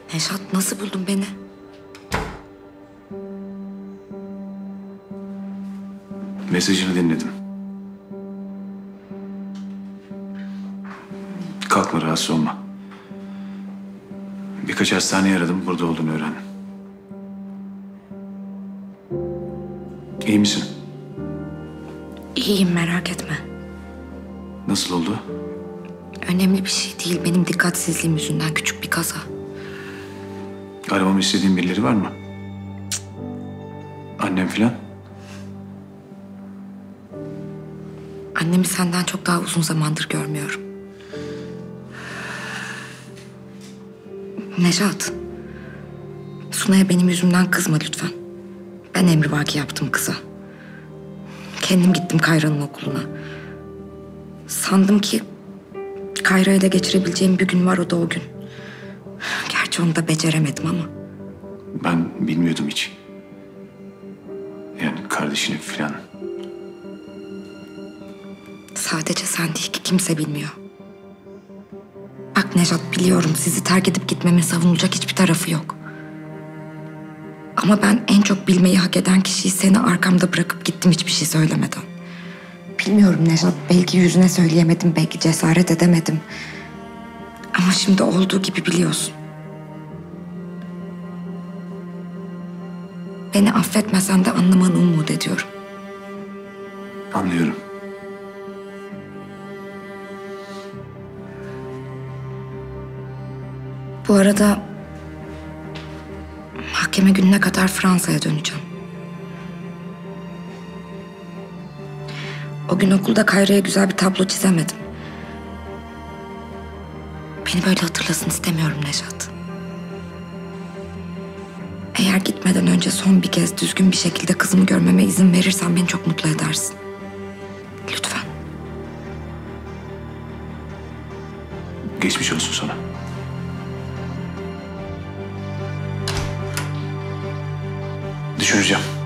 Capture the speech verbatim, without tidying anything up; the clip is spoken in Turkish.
Nejat, nasıl buldun beni? Mesajını dinledim. Kalkma, rahatsız olma. Birkaç hastaneye aradım, burada olduğunu öğrendim. İyi misin? İyiyim, merak etme. Nasıl oldu? Önemli bir şey değil. Benim dikkatsizliğim yüzünden küçük bir kaza. Aramamı istediğin birileri var mı? Cık. Annem filan? Annemi senden çok daha uzun zamandır görmüyorum. Nejat, Sunay'a benim yüzümden kızma lütfen. Ben emrivaki yaptım kıza. Kendim gittim Kayra'nın okuluna. Sandım ki Kayra ile geçirebileceğim bir gün var, o da o gün. Gerçi onu da beceremedim ama. Ben bilmiyordum hiç. Yani kardeşini filan. Sadece sen değil ki, kimse bilmiyor. Bak Nejat, biliyorum sizi terk edip gitmemin savunulacak hiçbir tarafı yok. Ama ben en çok bilmeyi hak eden kişiyi seni arkamda bırakıp gittim hiçbir şey söylemeden. Bilmiyorum Nejat, belki yüzüne söyleyemedim, belki cesaret edemedim. Ama şimdi olduğu gibi biliyorsun. Beni affetmesen de anlamanı umut ediyorum. Anlıyorum. Bu arada mahkeme gününe kadar Fransa'ya döneceğim. O gün okulda Kayra'ya güzel bir tablo çizemedim. Beni böyle hatırlasın istemiyorum Nejat. Eğer gitmeden önce son bir kez düzgün bir şekilde kızımı görmeme izin verirsen beni çok mutlu edersin. Lütfen. Geçmiş olsun sana. Düşüneceğim.